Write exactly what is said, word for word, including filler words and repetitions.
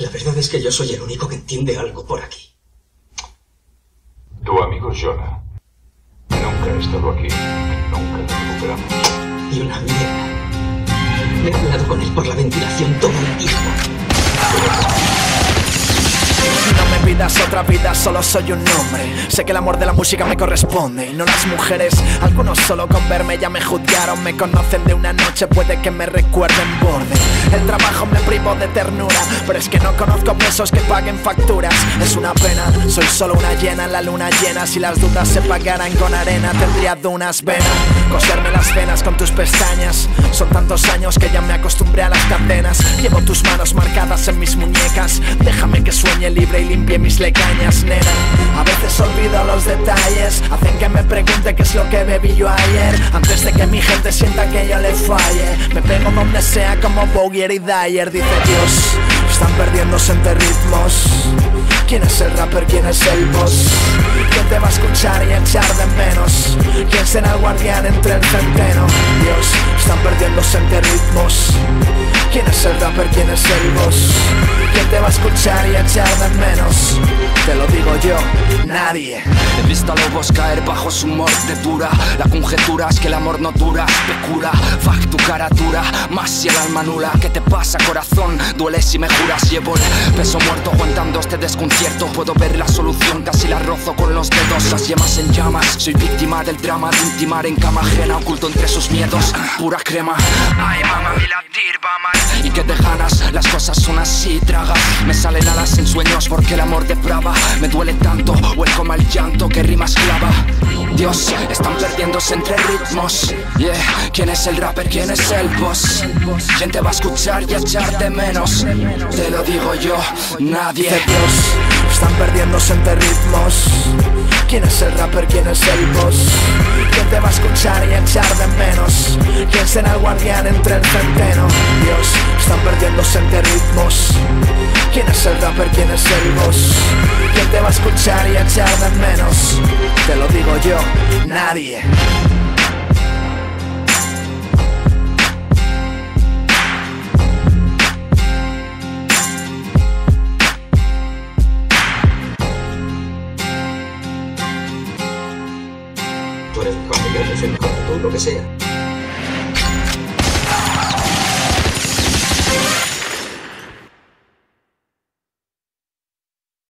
La verdad es que yo soy el único que entiende algo por aquí. Tu amigo Jonah nunca ha estado aquí. Nunca lo recuperamos. Y una mierda. Me he hablado con él por la ventilación todo el tiempo. No me pidas otra vida, solo soy un nombre. Sé que el amor de la música me corresponde y no las mujeres. Algunos solo con verme ya me juzgaron. Me conocen de una noche, puede que me recuerden borde. El trabajo me privó de ternura, pero es que no conozco pesos que paguen facturas. Es una pena, soy solo una llena en la luna llena. Si las dudas se pagaran con arena, tendría dunas venas. Coserme las venas con tus pestañas. Son tantos años que ya me acostumbré a las cadenas. Llevo tus manos marcadas en mis muñecas. Déjame que sueñe libre y limpie mis lecañas, nena. A veces olvido los detalles, hacen que me pregunte qué es lo que bebí yo ayer. Antes de que mi gente sienta que yo le falle, me pego donde sea como Bowyer y Dyer. Dice Dios, están perdiéndose entre ritmos. ¿Quién es el rapper? ¿Quién es el boss? ¿Quién te va a escuchar y echar de menos? ¿Quién será el guardián entre el centeno? Dios, están perdiéndose entre ritmos. ¿Quién es el rapper? ¿Quién es el boss? ¿Quién te va a escuchar y echar de menos? Te lo digo yo, nadie. He visto a lobos caer bajo su mordedura. La conjetura es que el amor no dura, especula. Fuck tu cara dura, más si el alma nula. ¿Qué te pasa, corazón? Duele si me juras. Llevo el peso muerto aguantando este desconcierto. Puedo ver la solución, casi la rozo con los dedos. Las yemas en llamas, soy víctima del drama de intimar en cama ajena, oculto entre sus miedos. Pura crema. Ay, mamá, y la tirba mal. ¿Y qué te ganas? Las cosas son así, traga. Me salen alas en sueños porque el amor deprava. Me duele tanto, hueco mal llanto que rima esclava. Dios, están perdiéndose entre ritmos. Yeah, ¿quién es el rapper? ¿Quién es el boss? ¿Quién te va a escuchar y echar de menos? Te lo digo yo, nadie. Dice Dios, están perdiéndose entre ritmos. ¿Quién es el rapper? ¿Quién es el boss? ¿Quién te va a escuchar y echar de menos? ¿Quién será el guardián entre el centeno? Dios, están perdiéndose entre ritmos. ¿Quién es el rapper? ¿Quién es el boss? ¿Quién te va a escuchar y echar de menos? Te lo digo yo, nadie. Tú eres mejor que yo, yo soy mejor que tú, lo que sea.